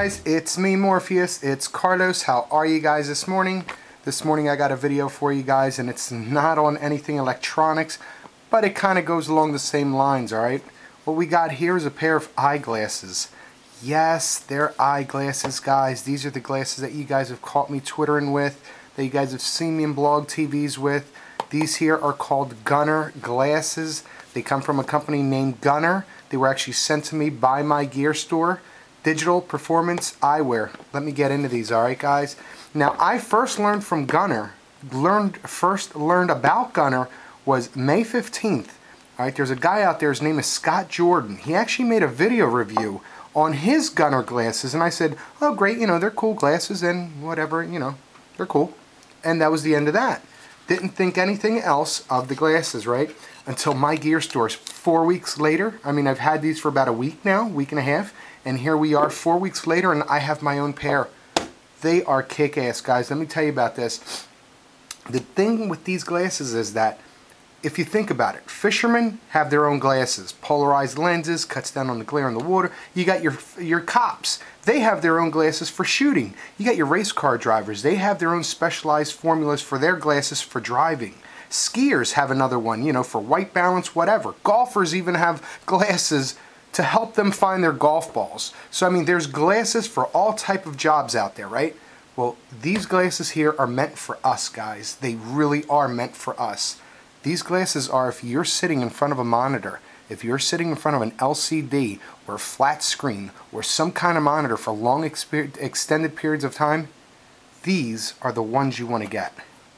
guys, it's me, Morpheus. It's Carlos. How are you guys this morning? This morning I got a video for you guys, and it's not on anything electronics, but it kind of goes along the same lines, alright? What we got here is a pair of eyeglasses. Yes, they're eyeglasses, guys. These are the glasses that you guys have caught me twittering with, that you guys have seen me in blog TVs with. These here are called Gunnar glasses. They come from a company named Gunnar. They were actually sent to me by my gear store. Digital Performance Eyewear. Let me get into these, alright guys? Now, I first learned from Gunnar, first learned about Gunnar was May 15th. Alright, there's a guy out there, his name is Scott Jordan. He actually made a video review on his Gunnar glasses, and I said, oh great, you know, they're cool glasses and whatever, you know, they're cool. And that was the end of that. Didn't think anything else of the glasses, right? Until my gear stores 4 weeks later. I mean, I've had these for about a week now, week and a half, and here we are 4 weeks later and I have my own pair. They are kick-ass, guys. Let me tell you about this. The thing with these glasses is that, if you think about it, fishermen have their own glasses. Polarized lenses, cuts down on the glare in the water. You got your cops. They have their own glasses for shooting. You got your race car drivers. They have their own specialized formulas for their glasses for driving. Skiers have another one, you know, for white balance, whatever. Golfers even have glasses to help them find their golf balls. So, I mean, there's glasses for all type of jobs out there, right? Well, these glasses here are meant for us, guys. They really are meant for us. These glasses are if you're sitting in front of a monitor, if you're sitting in front of an LCD or a flat screen or some kind of monitor for long extended periods of time, these are the ones you want to get.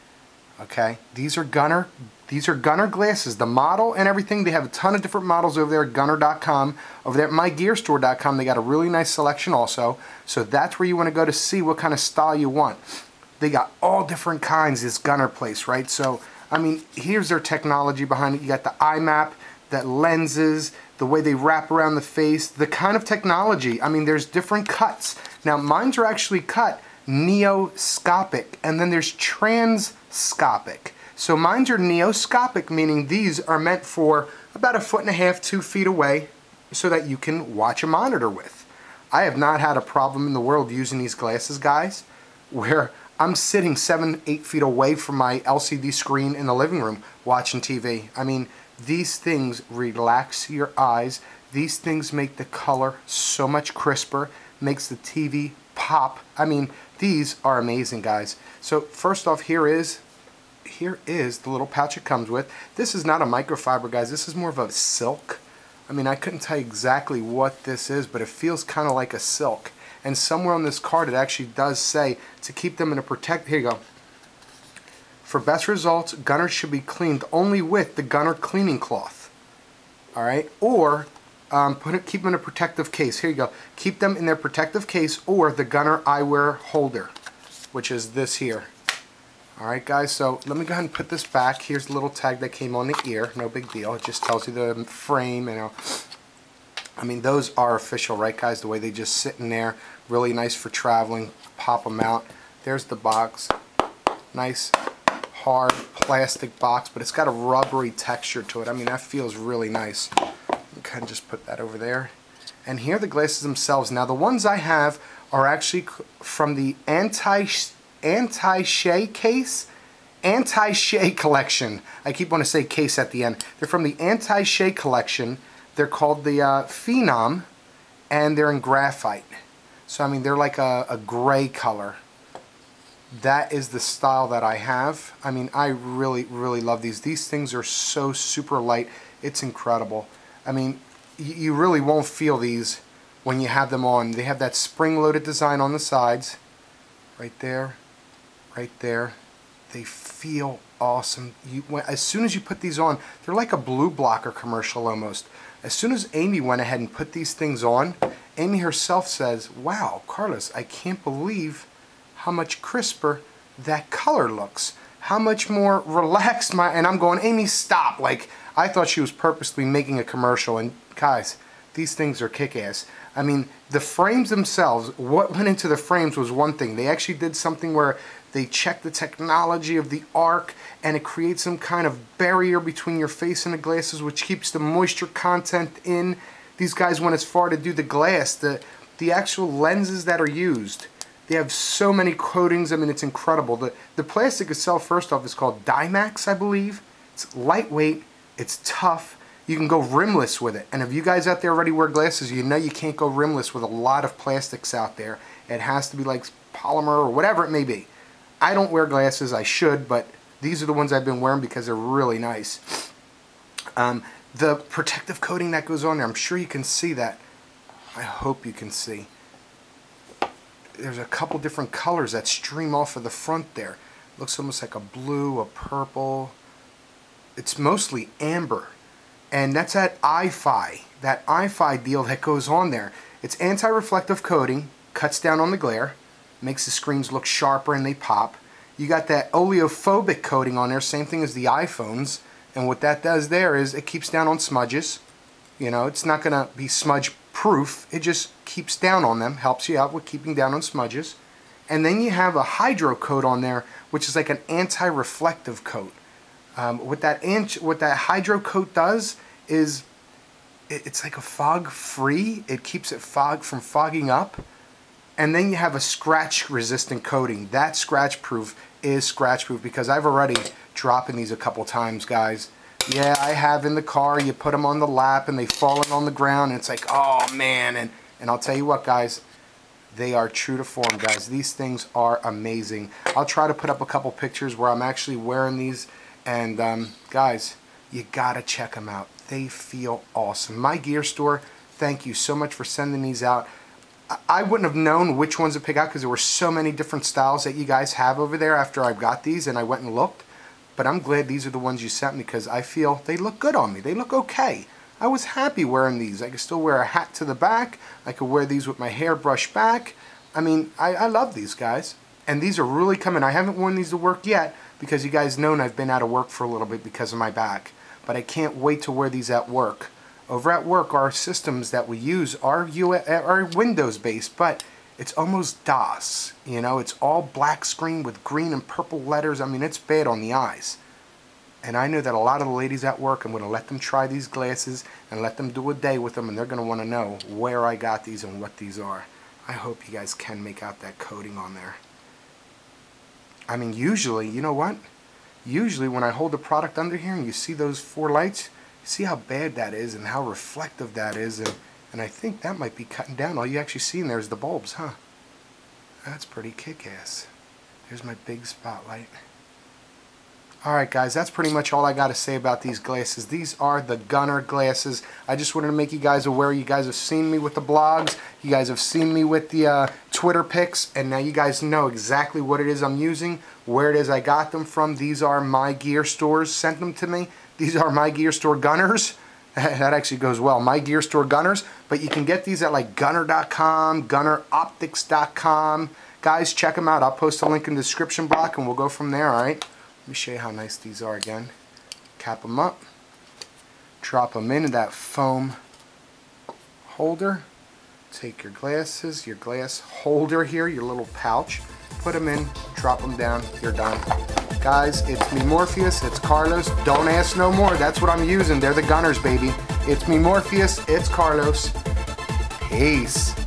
Okay? These are Gunnar glasses. The model and everything, they have a ton of different models over there at Gunnar.com. Over there at MyGearStore.com, they got a really nice selection also. So that's where you want to go to see what kind of style you want. They got all different kinds, this Gunnar place, right? So, I mean, here's their technology behind it. You got the eye map, the lenses, the way they wrap around the face, the kind of technology. I mean, there's different cuts. Now, mines are actually cut neoscopic, and then there's transcopic. So mines are neoscopic, meaning these are meant for about 1.5 feet, 2 feet away so that you can watch a monitor with. I have not had a problem in the world using these glasses, guys, where I'm sitting 7, 8 feet away from my LCD screen in the living room watching TV. I mean, these things relax your eyes. These things make the color so much crisper, makes the TV pop. I mean, these are amazing, guys. So first off, here is the little pouch it comes with. This is not a microfiber, guys. This is more of a silk. I mean, I couldn't tell you exactly what this is, but it feels kind of like a silk. And somewhere on this card it actually does say to keep them in a here you go. For best results, Gunnar should be cleaned only with the Gunnar cleaning cloth. Alright? Or keep them in a protective case. Here you go. Keep them in their protective case or the Gunnar eyewear holder, which is this here. Alright guys, so let me go ahead and put this back. Here's the little tag that came on the ear. No big deal. It just tells you the frame, you know. I mean, those are official, right guys? The way they just sit in there. Really nice for traveling. Pop them out. There's the box. Nice, hard plastic box, but it's got a rubbery texture to it. I mean, that feels really nice. Kind of just put that over there. And here are the glasses themselves. Now, the ones I have are actually from the anti-shea case. Anti-shea collection. I keep wanting to say case at the end. They're from the anti-shea collection. They're called the Phenom, and they're in graphite. So, I mean, they're like a gray color. That is the style that I have. I mean, I really, really love these. These things are so super light. It's incredible. I mean, you really won't feel these when you have them on. They have that spring-loaded design on the sides. Right there. Right there. They feel awesome. As soon as you put these on, they're like a blue blocker commercial almost. As soon as Amy went ahead and put these things on, Amy herself says, wow, Carlos, I can't believe how much crisper that color looks. How much more relaxed and I'm going, Amy, stop. Like, I thought she was purposely making a commercial, and guys, these things are kick-ass. I mean, the frames themselves, what went into the frames was one thing. They actually did something where they checked the technology of the arc, and it creates some kind of barrier between your face and the glasses, which keeps the moisture content in. These guys went as far to do the glass. the actual lenses that are used. They have so many coatings. I mean, it's incredible. The plastic itself, first off, is called Dymax, I believe. It's lightweight. It's tough. You can go rimless with it. And if you guys out there already wear glasses, you know you can't go rimless with a lot of plastics out there. It has to be like polymer or whatever it may be. I don't wear glasses. I should, but these are the ones I've been wearing because they're really nice. The protective coating that goes on there, I'm sure you can see that. I hope you can see. There's a couple different colors that stream off of the front there. Looks almost like a blue, a purple. It's mostly amber. And that's that Eyewear deal that goes on there. It's anti-reflective coating, cuts down on the glare, makes the screens look sharper and they pop. You got that oleophobic coating on there, same thing as the iPhones. And what that does there is it keeps down on smudges. You know, it's not going to be smudge proof. It just keeps down on them, helps you out with keeping down on smudges. And then you have a hydro coat on there, which is like an anti-reflective coat. What that hydro coat does is it's like a fog-free. It keeps it from fogging up. And then you have a scratch-resistant coating. That scratch-proof is scratch-proof because I've already dropped in these a couple times, guys. Yeah, I have in the car. You put them on the lap and they fall in on the ground and it's like, oh man. And I'll tell you what, guys, they are true to form, guys. These things are amazing. I'll try to put up a couple pictures where I'm actually wearing these. And guys, you gotta check them out. They feel awesome. My gear store, thank you so much for sending these out. I wouldn't have known which ones to pick out because there were so many different styles that you guys have over there after I got these and I went and looked. But I'm glad these are the ones you sent me because I feel they look good on me. They look okay. I was happy wearing these. I could still wear a hat to the back. I could wear these with my hair brushed back. I mean, I love these, guys. And these are really coming. I haven't worn these to work yet because you guys know I've been out of work for a little bit because of my back. But I can't wait to wear these at work. Over at work, our systems that we use are Windows-based, but it's almost DOS. You know, it's all black screen with green and purple letters. I mean, it's bad on the eyes. And I know that a lot of the ladies at work, I'm going to let them try these glasses and let them do a day with them, and they're going to want to know where I got these and what these are. I hope you guys can make out that coating on there. I mean, usually, you know what? Usually when I hold the product under here and you see those 4 lights, you see how bad that is and how reflective that is. And I think that might be cutting down. All you actually see in there is the bulbs, huh? That's pretty kick-ass. There's my big spotlight. Alright guys, that's pretty much all I got to say about these glasses. These are the Gunnar glasses. I just wanted to make you guys aware. You guys have seen me with the blogs. You guys have seen me with the Twitter pics. And now you guys know exactly what it is I'm using, where it is I got them from. These are my gear stores sent them to me. These are my gear store Gunnars. That actually goes well. My gear store Gunnars. But you can get these at like Gunnar.com, GunnarOptics.com. Guys, check them out. I'll post a link in the description block and we'll go from there, alright? Let me show you how nice these are again. Cap them up. Drop them into that foam holder. Take your glasses, your glass holder here, your little pouch. Put them in, drop them down, you're done. Guys, it's me Morpheus, it's Carlos. Don't ask no more. That's what I'm using. They're the Gunnars, baby. It's me Morpheus, it's Carlos. Peace.